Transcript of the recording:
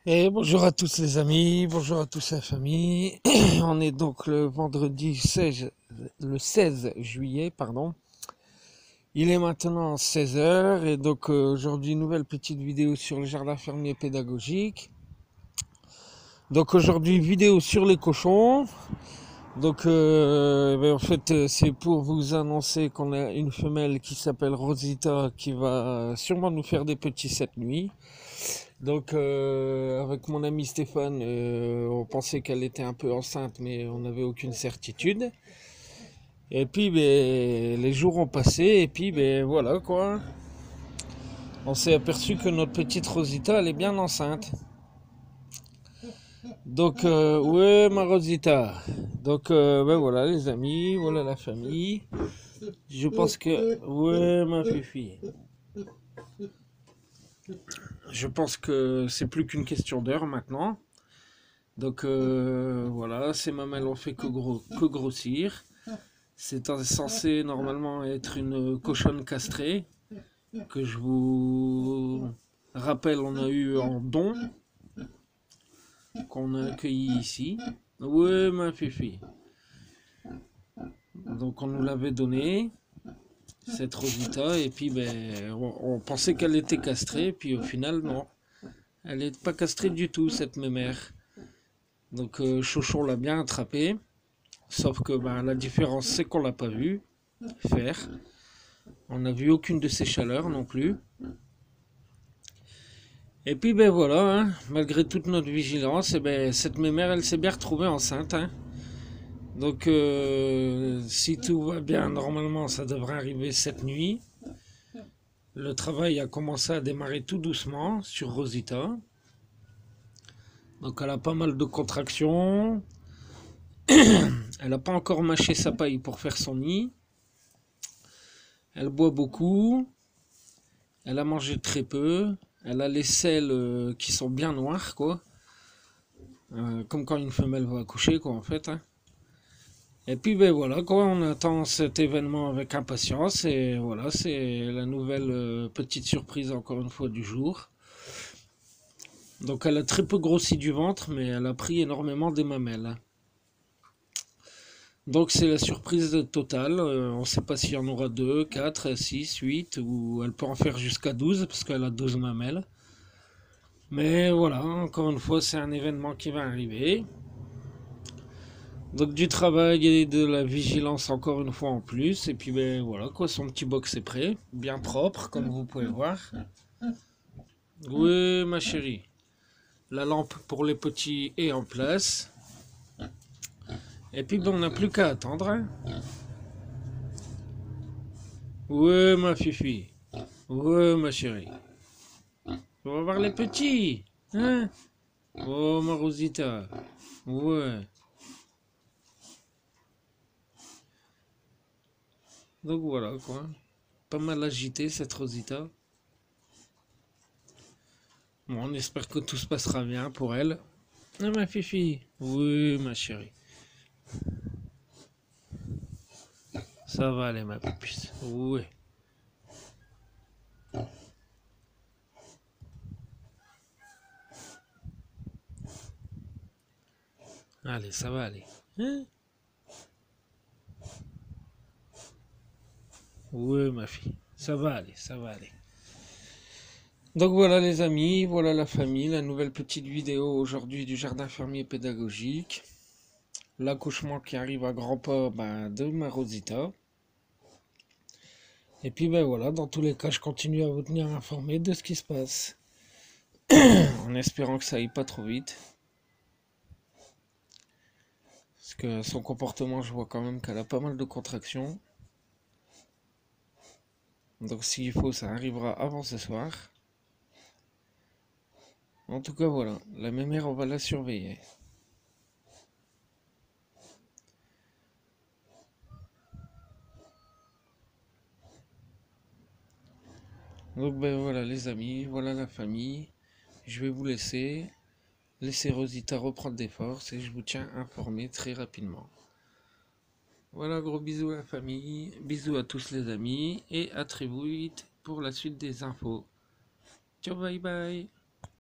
Et bonjour à tous les amis, bonjour à tous la famille. On est donc le vendredi 16 juillet, pardon. Il est maintenant 16 heures et donc aujourd'hui nouvelle petite vidéo sur le jardin fermier pédagogique. Donc aujourd'hui vidéo sur les cochons. Donc en fait c'est pour vous annoncer qu'on a une femelle qui s'appelle Rosita qui va sûrement nous faire des petits cette nuit. Donc avec mon ami Stéphane, on pensait qu'elle était un peu enceinte, mais on n'avait aucune certitude. Et puis les jours ont passé, et puis voilà quoi. On s'est aperçu que notre petite Rosita, elle est bien enceinte. Donc ouais ma Rosita. Donc voilà les amis, voilà la famille. Je pense que ouais ma fifi. Je pense que c'est plus qu'une question d'heure maintenant. Donc voilà, ces mamelles ont fait que grossir. C'est censé normalement être une cochonne castrée que je vous rappelle on a eu en don, qu'on a accueilli ici. Ouais ma fifi. Donc on nous l'avait donné, cette Rosita, et puis on pensait qu'elle était castrée, puis au final non. Elle n'est pas castrée du tout cette mémère. Donc Chochon l'a bien attrapée. Sauf que la différence, c'est qu'on l'a pas vu faire. On n'a vu aucune de ses chaleurs non plus. Et puis voilà, hein, malgré toute notre vigilance, cette mémère, elle s'est bien retrouvée enceinte. Hein. Donc si tout va bien, normalement, ça devrait arriver cette nuit. Le travail a commencé à démarrer tout doucement sur Rosita. Donc elle a pas mal de contractions. Elle n'a pas encore mâché sa paille pour faire son nid. Elle boit beaucoup. Elle a mangé très peu. Elle a les selles qui sont bien noires, quoi. Comme quand une femelle va accoucher, quoi, en fait. Hein. Et puis, voilà, quoi. On attend cet événement avec impatience. Et voilà, c'est la nouvelle petite surprise, encore une fois, du jour. Donc, elle a très peu grossi du ventre, mais elle a pris énormément des mamelles. Donc, c'est la surprise totale. On ne sait pas s'il y en aura 2, 4, 6, 8, ou elle peut en faire jusqu'à 12, parce qu'elle a 12 mamelles. Mais voilà, encore une fois, c'est un événement qui va arriver. Donc du travail et de la vigilance encore une fois en plus. Et puis voilà quoi, son petit box est prêt. Bien propre, comme vous pouvez voir. Oui ma chérie. La lampe pour les petits est en place. Et puis on n'a plus qu'à attendre. Hein. Oui ma fifi. Oui ma chérie. On va voir les petits. Hein. Oh ma Rosita. Ouais. Donc voilà quoi. Pas mal agité cette Rosita. Bon, on espère que tout se passera bien pour elle. Ah ma fifi. Oui ma chérie. Ça va aller ma puce. Oui. Allez, ça va aller. Hein? Oui ma fille. Ça va aller, ça va aller. Donc voilà les amis, voilà la famille, la nouvelle petite vidéo aujourd'hui du jardin fermier pédagogique. L'accouchement qui arrive à grands pas de ma Rosita. Et puis voilà, dans tous les cas, je continue à vous tenir informé de ce qui se passe. En espérant que ça aille pas trop vite. Parce que son comportement, je vois quand même qu'elle a pas mal de contractions. Donc s'il faut, ça arrivera avant ce soir. En tout cas, voilà, la mémère, on va la surveiller. Donc voilà les amis, voilà la famille. Je vais vous laisser Rosita reprendre des forces et je vous tiens informé très rapidement. Voilà, gros bisous à la famille, bisous à tous les amis et à très vite pour la suite des infos. Ciao, bye bye.